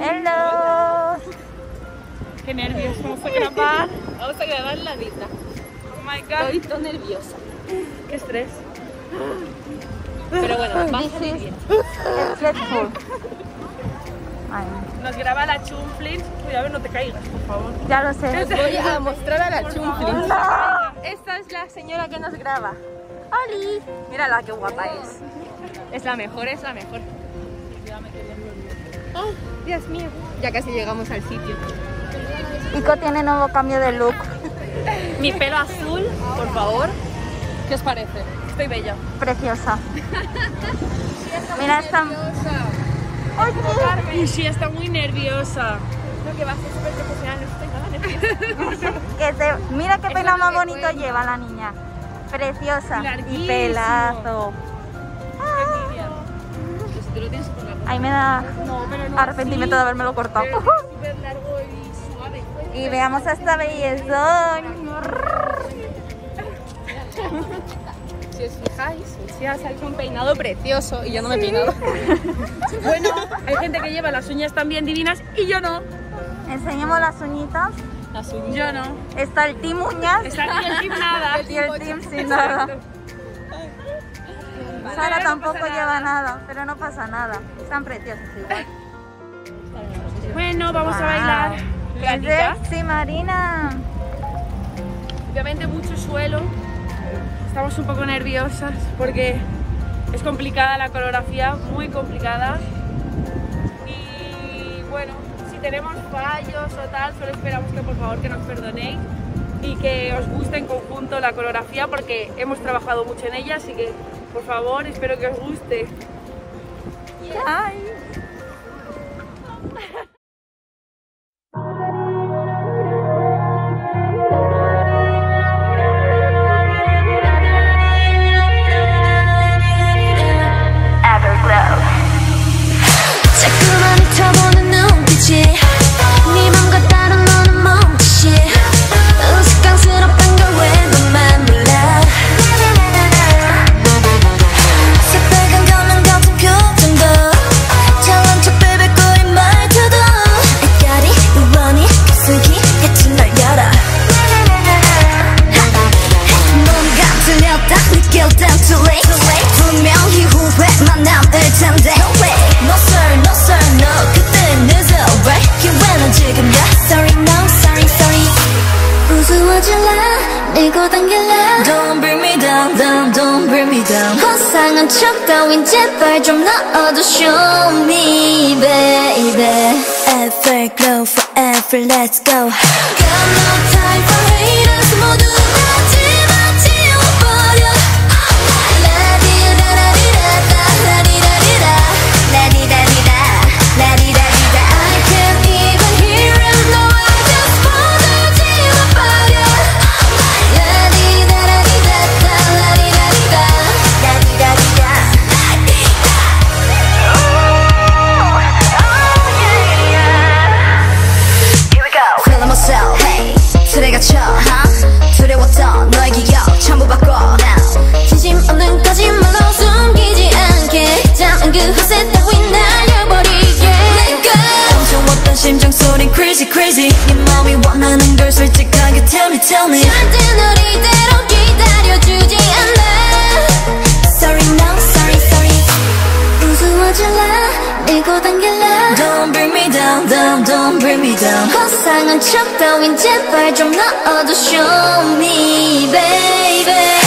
Hello. Qué nervios, vamos a grabar. Vamos a grabar la vida. Oh my god. Estoy tan nerviosa. Qué estrés. Pero bueno, vamos a This vivir. is stressful. Ay, Nos graba la Chumflix. Cuidado, no te caigas, por favor. ya lo sé. Voy a mostrar a la Chumflix. Esta es la señora que nos graba. ¡Oli! Mírala qué guapa es. Es la mejor, es la mejor. Oh, Dios mío. Ya casi llegamos al sitio. Ico tiene nuevo cambio de look. Mi pelo azul, por favor. ¿Qué os parece? Estoy bella. Preciosa. Mira esta. Y sí, está muy nerviosa. Lo que va a ser súper profesional, no estoy nada nerviosa. Mira qué pelo más bonito lleva la niña. Preciosa. Y Larguísimo. pelazo. Pues tú lo tienes súper largo. Ahí me da No, pero no arrepentimiento de así. haberme lo cortado. Pero súper largo y suave. Y veamos a esta bellezón. Si os fijáis, Lucía se ha hecho un peinado precioso y yo no me he peinado. Bueno, hay gente que lleva las uñas también divinas y yo no. Enseñemos las uñitas. Las uñas. Yo no. Está el team uñas Está aquí el team nada. y el team sin nada. Sara tampoco lleva nada, pero no pasa nada. Están preciosas igual. Bueno, vamos a bailar. ¡Qué Gatita. sexy, Marina! Obviamente mucho suelo. Estamos un poco nerviosas porque es complicada la coreografía, muy complicada. Y bueno, si tenemos fallos o tal, solo esperamos que por favor que nos perdonéis y que os guste en conjunto la coreografía porque hemos trabajado mucho en ella, así que por favor espero que os guste. ¡Ay! 자꾸만 훑어보는 눈빛이 네 맘과 다른 너는 멈칫이 우스꽝스럽단 걸 왜 너만 몰라 새빨간 거는 같은 표정도 잘난 척 빼뱉고 이 말투도 아까리 우원이 깊숙이 해친 널 열어 뭔가 들렸다 느낄 땐 too late 분명히 후회만 남을 텐데 No sir, no sir, no 그땐 늦어 right 기회는 지금이야 Sorry, no, sorry, sorry 우스워질래 밀고 당길래 Don't bring me down, down, don't bring me down 고상한 척 따윈 제발 좀 넣어도 Show me, baby Ever glow forever, let's go Got no time for haters 모두 다 지워버려 두려웠던 너의 기억 전부 바꿔 진심 없는 거짓말로 숨기지 않게 잠은 그 허세 따윈 날려버리게 엄청웠던 심장 소리 crazy crazy 네 마음이 원하는 걸 솔직하게 tell me tell me 절대 널 이대로 기다려주지 않아 Sorry no sorry sorry 우스워질래 밀고 당길래 Don't bring me down down don't bring me down 고상한 척 따윈 제발 좀 넣어도 Show me baby